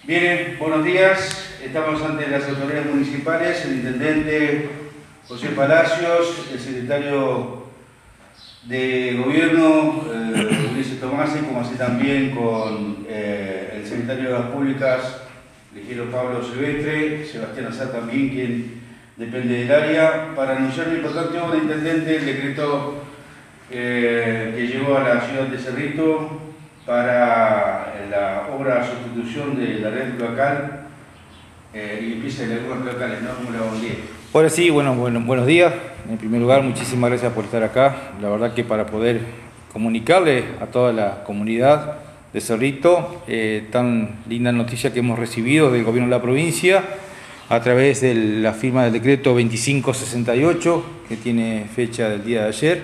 Bien, buenos días. Estamos ante las autoridades municipales, el intendente José Palacios, el secretario de Gobierno, Ulises Tomasi, como así también con el secretario de las Públicas, el ingeniero Pablo Silvestre, Sebastián Azar también, quien depende del área, para anunciar una importante obra, intendente, el decreto que llegó a la ciudad de Cerrito para la obra de sustitución de la red cloacal y limpieza de algunos cloacales, ¿no? ¿Cómo le va? Buen día. Ahora sí, buenos días. En primer lugar, muchísimas gracias por estar acá. La verdad que para poder comunicarle a toda la comunidad de Cerrito tan linda noticia que hemos recibido del gobierno de la provincia a través de la firma del decreto 2568, que tiene fecha del día de ayer,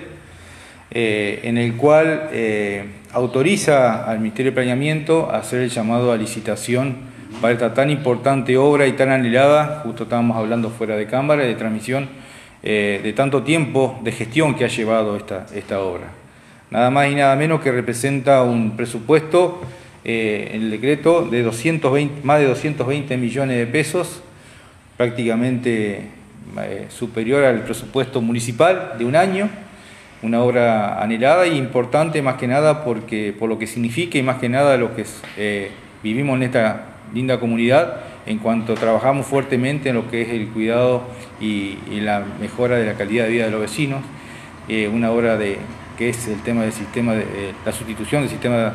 en el cual autoriza al Ministerio de Planeamiento a hacer el llamado a licitación para esta tan importante obra y tan anhelada. Justo estábamos hablando fuera de cámara, de transmisión, de tanto tiempo de gestión que ha llevado esta obra. Nada más y nada menos que representa un presupuesto en el decreto de más de 220 millones de pesos, prácticamente superior al presupuesto municipal de un año. Una obra anhelada e importante, más que nada por lo que significa y más que nada lo que vivimos en esta linda comunidad, en cuanto trabajamos fuertemente en lo que es el cuidado y la mejora de la calidad de vida de los vecinos. Una obra que es el tema del sistema la sustitución del sistema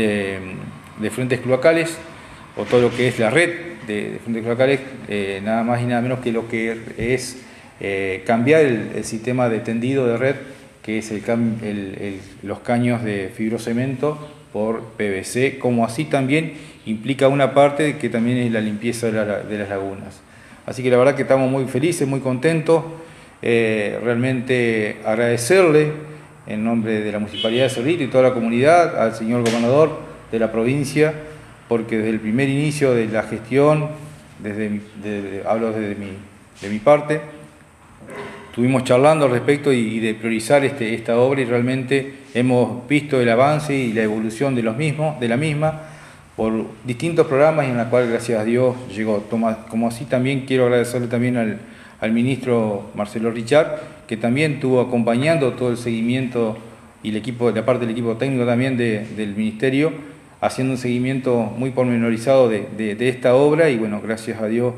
de frentes cloacales, o todo lo que es la red de frentes cloacales, nada más y nada menos que lo que es cambiar el sistema de tendido de red, que es los caños de fibrocemento por PVC, como así también implica una parte que también es la limpieza de las lagunas. Así que la verdad que estamos muy felices, muy contentos, realmente agradecerle en nombre de la Municipalidad de Cerrito y toda la comunidad al señor gobernador de la provincia, porque desde el primer inicio de la gestión, hablo desde mi parte, estuvimos charlando al respecto y de priorizar esta obra, y realmente hemos visto el avance y la evolución de la misma por distintos programas en los cuales, gracias a Dios, llegó. Como así también quiero agradecerle también al ministro Marcelo Richard, que también estuvo acompañando todo el seguimiento, y la parte del equipo técnico también del ministerio, haciendo un seguimiento muy pormenorizado de esta obra. Y bueno, gracias a Dios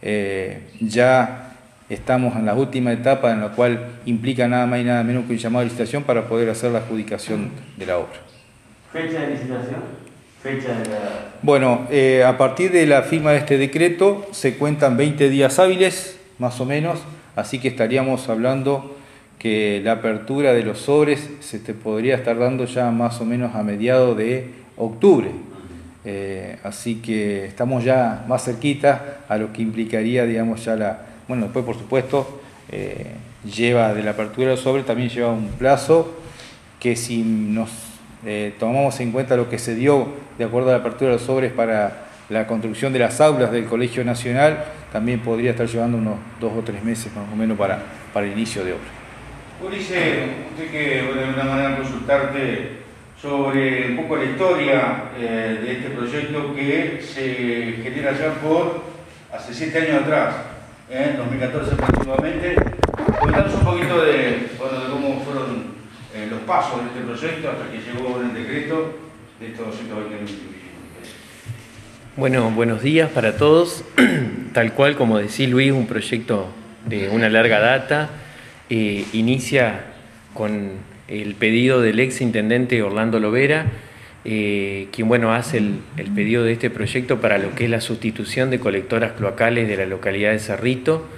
ya estamos en la última etapa, en la cual implica nada más y nada menos que un llamado de licitación para poder hacer la adjudicación de la obra. ¿Fecha de licitación? Bueno, a partir de la firma de este decreto se cuentan 20 días hábiles, más o menos, así que estaríamos hablando que la apertura de los sobres se te podría estar dando ya más o menos a mediados de octubre. Así que estamos ya más cerquita a lo que implicaría, digamos, ya bueno, después, por supuesto, lleva de la apertura del sobre, también lleva un plazo que, si nos tomamos en cuenta lo que se dio de acuerdo a la apertura de los sobres para la construcción de las aulas del Colegio Nacional, también podría estar llevando unos 2 o 3 meses más o menos para el inicio de obra. Ulises, usted que de alguna manera consultarte sobre un poco la historia de este proyecto que se genera ya hace 7 años atrás, en 2014 aproximadamente. Contanos un poquito de cómo fueron los pasos de este proyecto hasta que llegó el decreto de estos 220 millones de pesos. Bueno, buenos días para todos. Tal cual como decía Luis, un proyecto de una larga data. Inicia con el pedido del ex intendente Orlando Lovera, quien hace el pedido de este proyecto para lo que es la sustitución de colectoras cloacales de la localidad de Cerrito.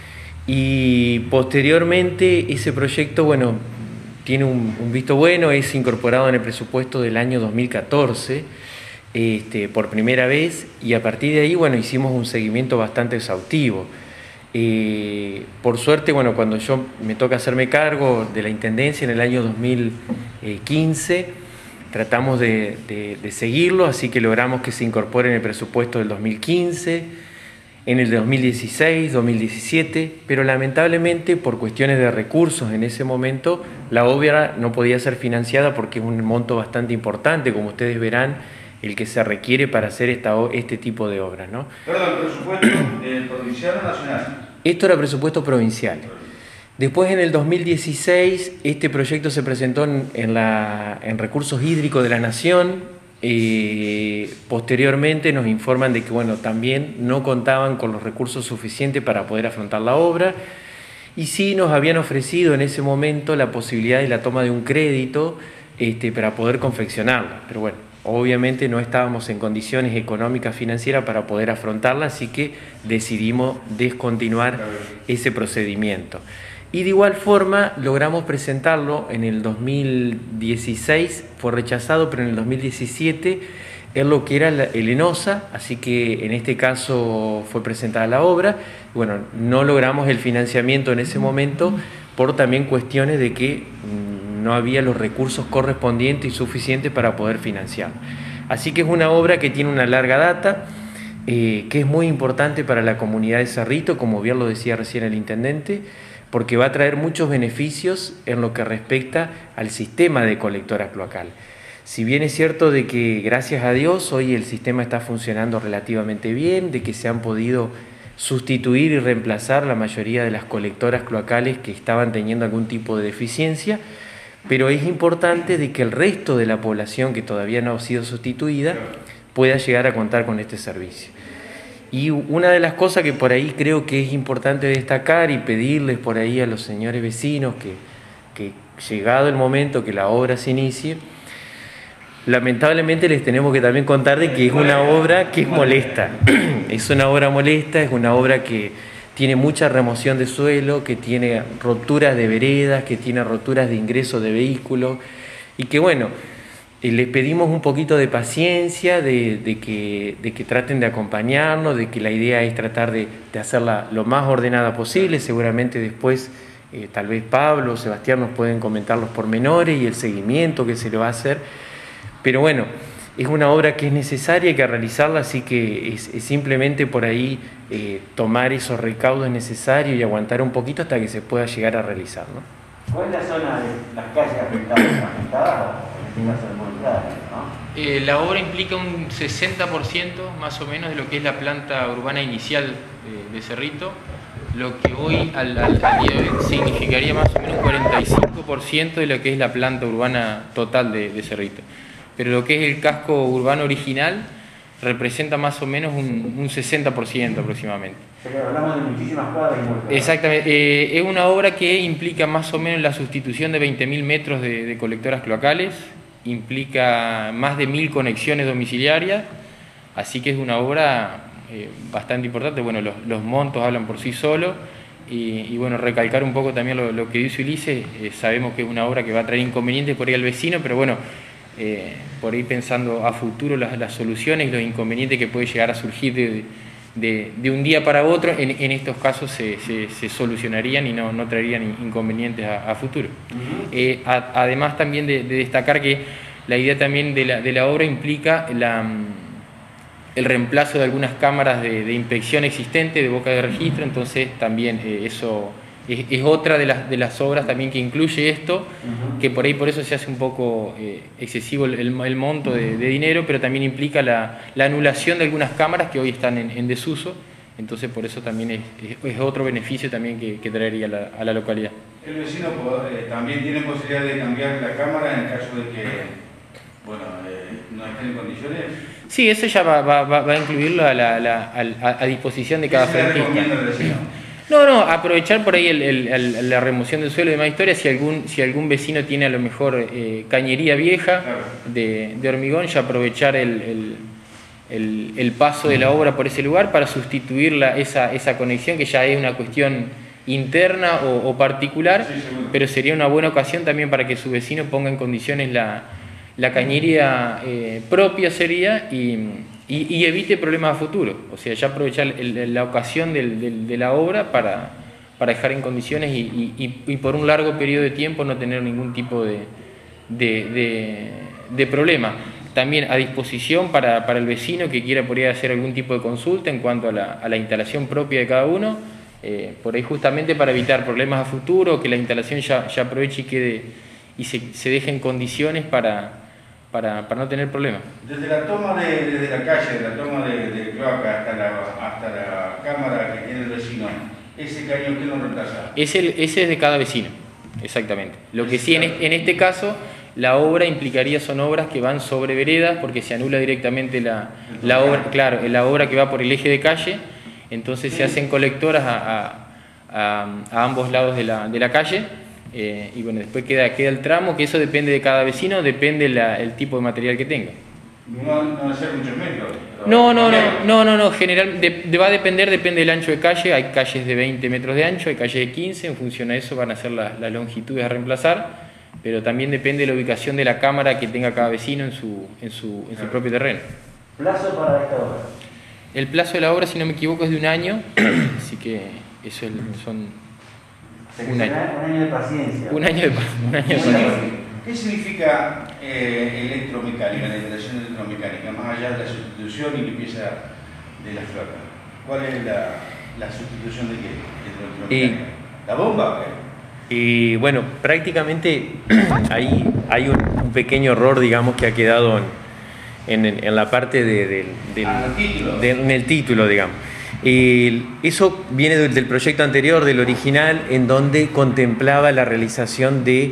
Y posteriormente ese proyecto tiene un visto bueno, es incorporado en el presupuesto del año 2014 por primera vez, y a partir de ahí hicimos un seguimiento bastante exhaustivo. Por suerte, cuando yo me toca hacerme cargo de la intendencia en el año 2015, tratamos de seguirlo, así que logramos que se incorpore en el presupuesto del 2015, en el de 2016, 2017, pero lamentablemente por cuestiones de recursos en ese momento la obra no podía ser financiada porque es un monto bastante importante, como ustedes verán. el que se requiere para hacer este tipo de obras, ¿no? Perdón, ¿presupuesto provincial o nacional? Esto era presupuesto provincial. Después, en el 2016, este proyecto se presentó en Recursos Hídricos de la Nación. Posteriormente nos informan de que, bueno, también no contaban con los recursos suficientes para poder afrontar la obra, y sí nos habían ofrecido en ese momento la posibilidad de la toma de un crédito para poder confeccionarla. Pero bueno, obviamente no estábamos en condiciones económicas financieras para poder afrontarla, así que decidimos descontinuar ese procedimiento. Y de igual forma logramos presentarlo en el 2016, fue rechazado, pero en el 2017 en lo que era el ENOSA, así que en este caso fue presentada la obra. Bueno, no logramos el financiamiento en ese momento por también cuestiones de que no había los recursos correspondientes y suficientes para poder financiarlo. Así que es una obra que tiene una larga data, que es muy importante para la comunidad de Cerrito, como bien lo decía recién el intendente, porque va a traer muchos beneficios en lo que respecta al sistema de colectora cloacal. Si bien es cierto de que, gracias a Dios, hoy el sistema está funcionando relativamente bien, de que se han podido sustituir y reemplazar la mayoría de las colectoras cloacales que estaban teniendo algún tipo de deficiencia, pero es importante de que el resto de la población que todavía no ha sido sustituida pueda llegar a contar con este servicio. Y una de las cosas que por ahí creo que es importante destacar y pedirles por ahí a los señores vecinos que llegado el momento que la obra se inicie, lamentablemente les tenemos que también contar de que es una obra que es molesta. Es una obra molesta, es una obra que tiene mucha remoción de suelo, que tiene roturas de veredas, que tiene roturas de ingreso de vehículos, y que bueno, les pedimos un poquito de paciencia, de que traten de acompañarnos, de que la idea es tratar de hacerla lo más ordenada posible. Seguramente después tal vez Pablo o Sebastián nos pueden comentar los pormenores y el seguimiento que se le va a hacer. Pero bueno, es una obra que es necesaria, hay que realizarla, así que es simplemente por ahí tomar esos recaudos necesarios y aguantar un poquito hasta que se pueda llegar a realizar, ¿no? ¿Cuál es la zona de las calles afectadas o involucradas, ¿no? La obra implica un 60% más o menos de lo que es la planta urbana inicial de Cerrito, lo que hoy al día de hoy significaría más o menos un 45% de lo que es la planta urbana total de Cerrito. Pero lo que es el casco urbano original representa más o menos un 60% aproximadamente. Pero hablamos de muchísimas cuadras y muertas. Exactamente. Es una obra que implica más o menos la sustitución de 20.000 metros de colectoras cloacales, implica más de 1.000 conexiones domiciliarias, así que es una obra bastante importante. Bueno, los montos hablan por sí solos, y bueno, recalcar un poco también lo que dice Ulises. Sabemos que es una obra que va a traer inconvenientes por ahí al vecino, pero bueno, por ahí pensando a futuro las soluciones y los inconvenientes que puede llegar a surgir de un día para otro, en estos casos se solucionarían y no traerían inconvenientes a futuro. Además también de destacar que la idea también de la obra implica el reemplazo de algunas cámaras de inspección existentes de boca de registro, entonces también eso es otra de las obras también que incluye esto, que por ahí por eso se hace un poco excesivo el monto de dinero, pero también implica la anulación de algunas cámaras que hoy están en desuso, entonces por eso también es otro beneficio también que traería a la localidad. ¿El vecino también tiene posibilidad de cambiar la cámara en el caso de que no estén en condiciones? Sí, eso ya va a incluirlo a disposición de cada frentista. ¿Qué se le recomienda al vecino? No, aprovechar por ahí la remoción del suelo de más historia. Si algún vecino tiene a lo mejor cañería vieja de hormigón, ya aprovechar el paso de la obra por ese lugar para sustituir esa conexión, que ya es una cuestión interna o particular, pero sería una buena ocasión también para que su vecino ponga en condiciones la cañería propia sería, y evite problemas a futuro. O sea, ya aprovechar la ocasión de la obra para dejar en condiciones y por un largo periodo de tiempo no tener ningún tipo de problema. También a disposición para el vecino que quiera por ahí hacer algún tipo de consulta en cuanto a la instalación propia de cada uno, por ahí justamente para evitar problemas a futuro, que la instalación ya aproveche y quede y se deje en condiciones para para no tener problemas. Desde la toma desde la calle, de la toma de cloaca hasta la cámara que tiene el vecino, ¿ese caño quién lo reemplaza? Ese es de cada vecino, exactamente. Lo que sí en este caso, la obra son obras que van sobre veredas porque se anula directamente la obra, claro, la obra que va por el eje de calle, entonces se hacen colectoras a ambos lados de la calle. Y bueno, después queda el tramo, que eso depende de cada vecino, depende el tipo de material que tenga. No van a ser muchos metros. No, va a depende del ancho de calle. Hay calles de 20 metros de ancho, hay calles de 15, en función a eso van a ser las longitudes a reemplazar, pero también depende de la ubicación de la cámara que tenga cada vecino en su propio terreno. ¿Plazo para esta obra? El plazo de la obra, si no me equivoco, es de 1 año, así que eso son... Un año de paciencia. Un año de paciencia. ¿Qué significa electromecánica, la instalación electromecánica, más allá de la sustitución y limpieza de la flota? ¿Cuál es la sustitución de qué? ¿Electromecánica? ¿La bomba? Y bueno, prácticamente hay un pequeño error, digamos, que ha quedado en la parte en el título, digamos. Eso viene del proyecto anterior, del original, en donde contemplaba la realización de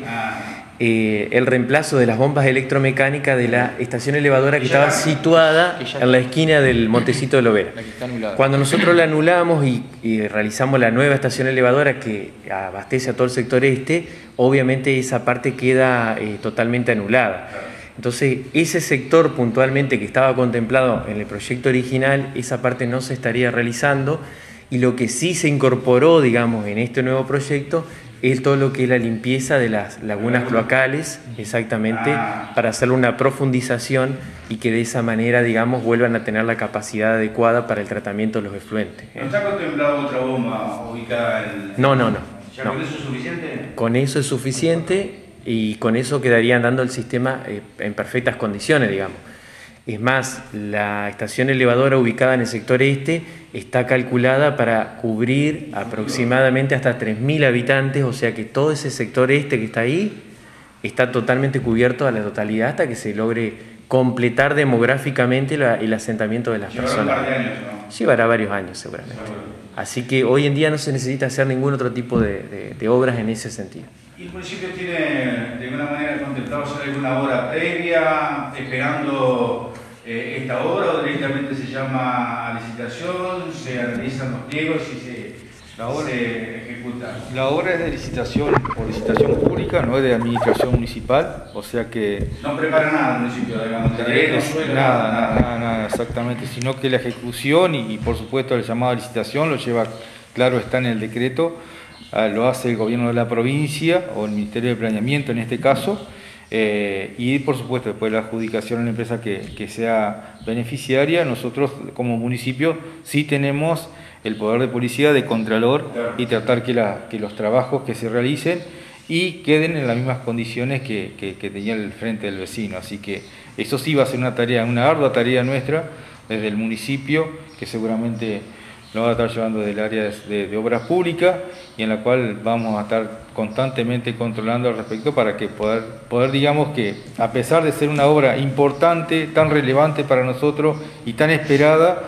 el reemplazo de las bombas electromecánicas de la estación elevadora que estaba situada en la esquina del Montecito de Lovera. Cuando nosotros la anulamos y realizamos la nueva estación elevadora que abastece a todo el sector este, obviamente esa parte queda totalmente anulada. Entonces, ese sector puntualmente que estaba contemplado en el proyecto original, esa parte no se estaría realizando, y lo que sí se incorporó, digamos, en este nuevo proyecto es todo lo que es la limpieza de las lagunas cloacales, exactamente, para hacer una profundización y que de esa manera, digamos, vuelvan a tener la capacidad adecuada para el tratamiento de los efluentes. ¿No está contemplado otra bomba ubicada en...? No. ¿Ya con eso es suficiente? Con eso es suficiente. Y con eso quedaría andando el sistema en perfectas condiciones, digamos. Es más, la estación elevadora ubicada en el sector este está calculada para cubrir aproximadamente hasta 3.000 habitantes, o sea que todo ese sector este que está ahí está totalmente cubierto a la totalidad hasta que se logre completar demográficamente el asentamiento de las personas. Llevará un par de años, ¿no? Llevará varios años seguramente. Así que hoy en día no se necesita hacer ningún otro tipo de obras en ese sentido. ¿Y el municipio tiene de alguna manera contemplado hacer alguna obra previa, esperando esta obra, o directamente se llama a licitación, se analizan los pliegos y se ejecuta? La obra es de licitación, por licitación pública, no es de administración municipal, o sea que... No prepara nada el municipio, digamos, nada, exactamente, sino que la ejecución y por supuesto el llamado a licitación lo lleva, claro, está en el decreto, lo hace el gobierno de la provincia o el Ministerio de Planeamiento en este caso, y por supuesto después de la adjudicación a la empresa que sea beneficiaria, nosotros como municipio sí tenemos el poder de policía, de contralor, y tratar que los trabajos que se realicen y queden en las mismas condiciones que tenía el frente del vecino. Así que eso sí va a ser una ardua tarea nuestra desde el municipio, que seguramente lo va a estar llevando del área de obras públicas, y en la cual vamos a estar constantemente controlando al respecto para que poder digamos que a pesar de ser una obra importante, tan relevante para nosotros y tan esperada,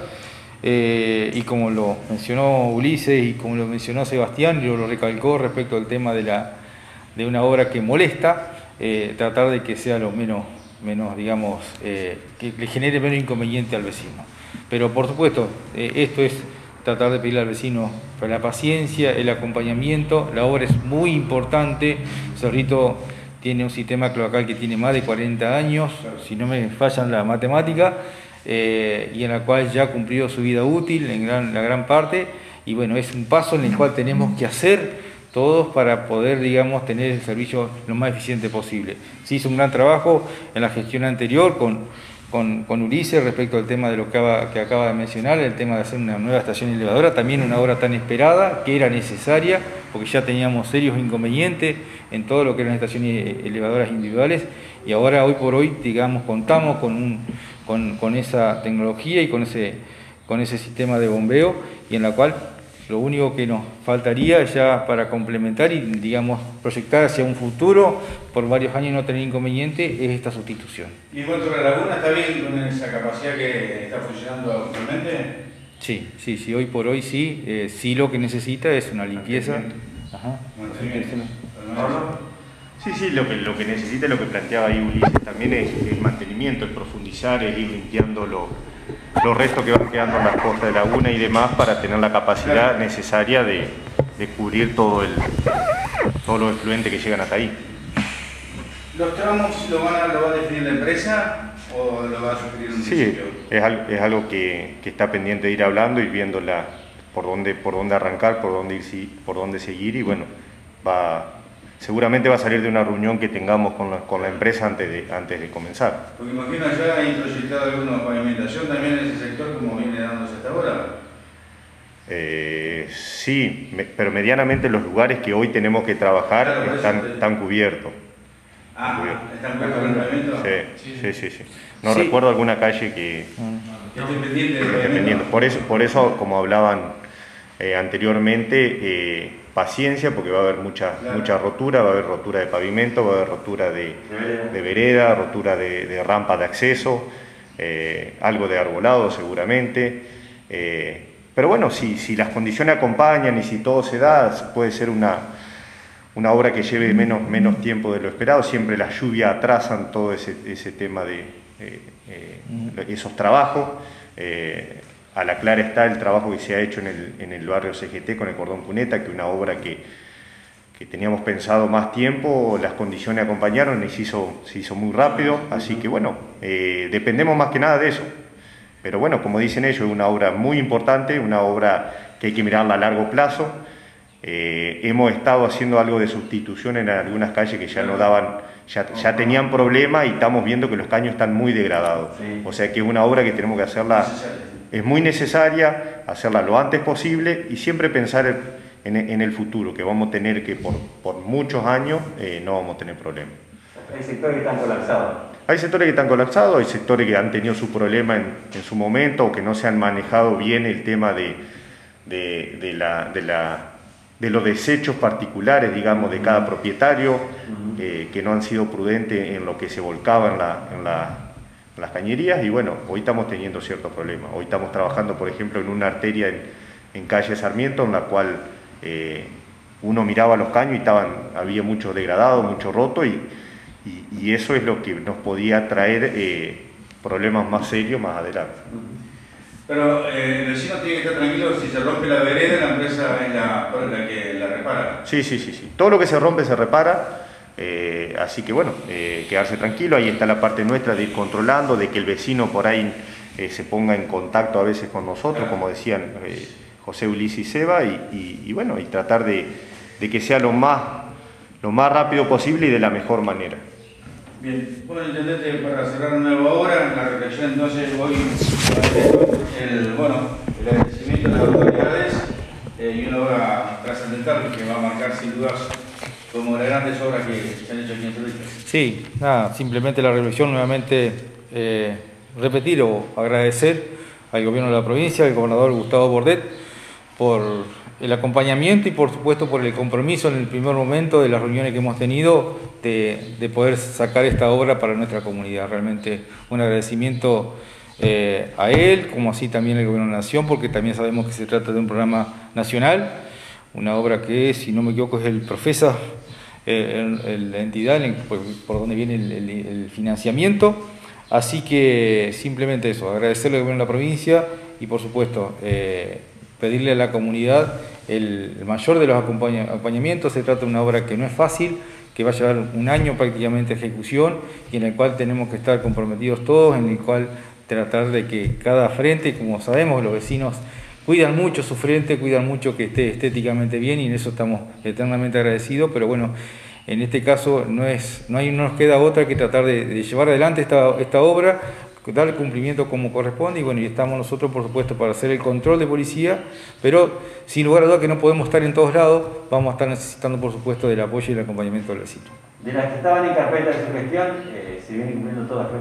y como lo mencionó Ulises y como lo mencionó Sebastián, y lo recalcó respecto al tema de una obra que molesta, tratar de que sea lo menos digamos, que le genere menos inconveniente al vecino. Pero por supuesto, esto es tratar de pedirle al vecino la paciencia, el acompañamiento. La obra es muy importante. Cerrito tiene un sistema cloacal que tiene más de 40 años, si no me fallan la matemática, y en la cual ya ha cumplido su vida útil en la gran parte, y bueno, es un paso en el cual tenemos que hacer todos para poder, digamos, tener el servicio lo más eficiente posible. Se hizo un gran trabajo en la gestión anterior con Ulises respecto al tema de lo que acaba de mencionar, el tema de hacer una nueva estación elevadora, también una obra tan esperada que era necesaria, porque ya teníamos serios inconvenientes en todo lo que eran estaciones elevadoras individuales, y ahora hoy por hoy, digamos, contamos con esa tecnología y con ese sistema de bombeo, y en la cual Lo único que nos faltaría ya para complementar y, digamos, proyectar hacia un futuro, por varios años no tener inconveniente, es esta sustitución. ¿Y en cuanto a la laguna, está bien con esa capacidad que está funcionando actualmente? Sí, hoy por hoy sí. Sí, lo que necesita es una limpieza. Ajá. Sí, lo que necesita, lo que planteaba ahí Ulises también es el mantenimiento, el profundizar, el ir limpiando los restos que van quedando en las costas de laguna y demás para tener la capacidad necesaria de cubrir todos los efluentes que llegan hasta ahí. ¿Los tramos lo va a definir la empresa o lo va a sugerir un municipio? Sí, es algo que está pendiente de ir hablando y viendo por dónde arrancar, por dónde seguir y bueno, seguramente va a salir de una reunión que tengamos con la empresa antes de comenzar. Porque imagino allá hay proyectado alguna pavimentación también en ese sector como viene dándose hasta ahora. Sí, pero medianamente los lugares que hoy tenemos que trabajar están cubiertos. ¿Están cubiertos con el pavimento? Sí. No recuerdo alguna calle que esté pendiente del pavimento. Por eso, como hablaban anteriormente, paciencia, porque va a haber mucha rotura, va a haber rotura de pavimento, va a haber rotura de vereda, rotura de rampa de acceso, algo de arbolado seguramente. Pero bueno, si las condiciones acompañan y si todo se da, puede ser una obra que lleve menos tiempo de lo esperado. Siempre las lluvias atrasan todo ese tema de esos trabajos. A la clara está el trabajo que se ha hecho en el barrio CGT con el cordón cuneta, que una obra que teníamos pensado más tiempo, las condiciones acompañaron y se hizo muy rápido, así que bueno, dependemos más que nada de eso. Pero bueno, como dicen ellos, es una obra muy importante, una obra que hay que mirarla a largo plazo. Hemos estado haciendo algo de sustitución en algunas calles que ya no daban, ya tenían problemas y estamos viendo que los caños están muy degradados. O sea que es una obra que tenemos que hacerla, es muy necesaria, hacerla lo antes posible y siempre pensar en el futuro, que vamos a tener que por muchos años no vamos a tener problemas. Hay sectores que están colapsados. Hay sectores que están colapsados, hay sectores que han tenido sus problemas en su momento o que no se han manejado bien el tema de los desechos particulares, digamos, de cada propietario, que no han sido prudentes en lo que se volcaba en las cañerías y bueno, hoy estamos teniendo ciertos problemas. Hoy estamos trabajando, por ejemplo, en una arteria en calle Sarmiento, en la cual uno miraba los caños y había mucho degradado, mucho roto y eso es lo que nos podía traer problemas más serios más adelante. Pero el vecino tiene que estar tranquilo, si se rompe la vereda, la empresa es la que la repara. Sí. Todo lo que se rompe se repara, así que bueno, quedarse tranquilo, ahí está la parte nuestra de ir controlando, de que el vecino por ahí se ponga en contacto a veces con nosotros, como decían José, Ulises y Seba, y bueno, y tratar de que sea lo más rápido posible y de la mejor manera. Bien, bueno, intendente, para cerrar una nueva obra, la reflexión entonces hoy, el agradecimiento de las autoridades y una obra trascendental que va a marcar sin dudas como las grandes obras que se han hecho aquí en Cerrito. Sí, nada, simplemente la reflexión nuevamente repetir o agradecer al gobierno de la provincia, al gobernador Gustavo Bordet, por el acompañamiento y por supuesto por el compromiso en el primer momento de las reuniones que hemos tenido de poder sacar esta obra para nuestra comunidad. Realmente un agradecimiento a él, como así también al Gobierno de la Nación, porque también sabemos que se trata de un programa nacional, una obra que, si no me equivoco, es el Profesa, la entidad por donde viene el financiamiento. Así que simplemente eso, agradecerle al Gobierno de la provincia y por supuesto pedirle a la comunidad el mayor de los acompañamientos. Se trata de una obra que no es fácil, que va a llevar un año prácticamente de ejecución y en el cual tenemos que estar comprometidos todos, en el cual tratar de que cada frente, como sabemos, los vecinos cuidan mucho su frente, cuidan mucho que esté estéticamente bien y en eso estamos eternamente agradecidos, pero bueno, en este caso no nos queda otra que tratar de llevar adelante esta obra, dar el cumplimiento como corresponde y bueno, y estamos nosotros por supuesto para hacer el control de policía, pero sin lugar a dudas que no podemos estar en todos lados, vamos a estar necesitando por supuesto del apoyo y el acompañamiento del vecino. De las que estaban en carpeta de su gestión, se vienen cumpliendo todas, creo que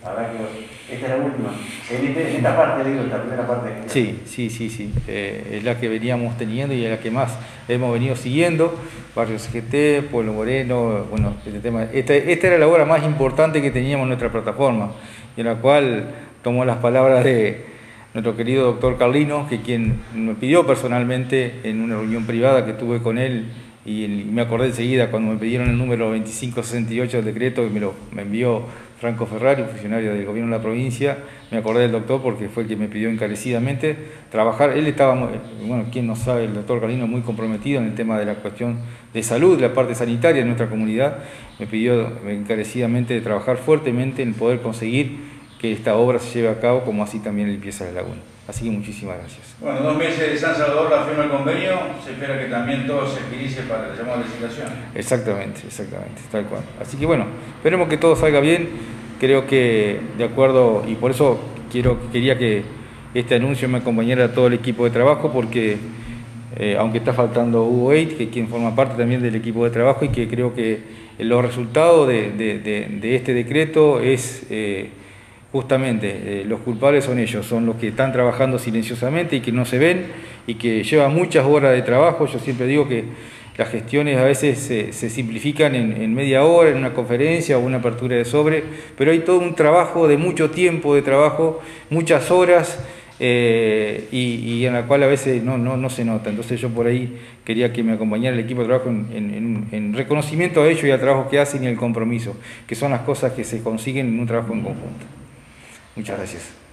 La verdad que esta es la última. En esta parte, digo, esta primera parte. Sí. Es la que veníamos teniendo y es la que más hemos venido siguiendo. Barrio CGT, Pueblo Moreno, bueno, este tema. Esta era la obra más importante que teníamos en nuestra plataforma, y en la cual tomó las palabras de nuestro querido doctor Carlino, que quien me pidió personalmente en una reunión privada que tuve con él, y me acordé enseguida cuando me pidieron el número 2568 del decreto, que me envió Franco Ferrari, funcionario del gobierno de la provincia. Me acordé del doctor porque fue el que me pidió encarecidamente trabajar. Él estaba, bueno, quien no sabe, el doctor Carlino, muy comprometido en el tema de la cuestión de salud, la parte sanitaria de nuestra comunidad. Me pidió encarecidamente de trabajar fuertemente en poder conseguir que esta obra se lleve a cabo, como así también la limpieza de la laguna. Así que muchísimas gracias. Bueno, 2 meses de San Salvador, la firma del convenio, se espera que también todo se agilice para la llamada licitación. Exactamente, tal cual. Así que bueno, esperemos que todo salga bien. Creo que de acuerdo, y por eso quería que este anuncio me acompañara a todo el equipo de trabajo, porque aunque está faltando Hugo Eidt, que quien forma parte también del equipo de trabajo, y que creo que los resultados de este decreto es... justamente los culpables son ellos, son los que están trabajando silenciosamente y que no se ven y que llevan muchas horas de trabajo. Yo siempre digo que las gestiones a veces se simplifican en media hora, en una conferencia o una apertura de sobre, pero hay todo un trabajo de mucho tiempo de trabajo, muchas horas, y en la cual a veces no se nota. Entonces yo por ahí quería que me acompañara el equipo de trabajo en reconocimiento a ellos y al trabajo que hacen y el compromiso, que son las cosas que se consiguen en un trabajo en conjunto. Muchas gracias.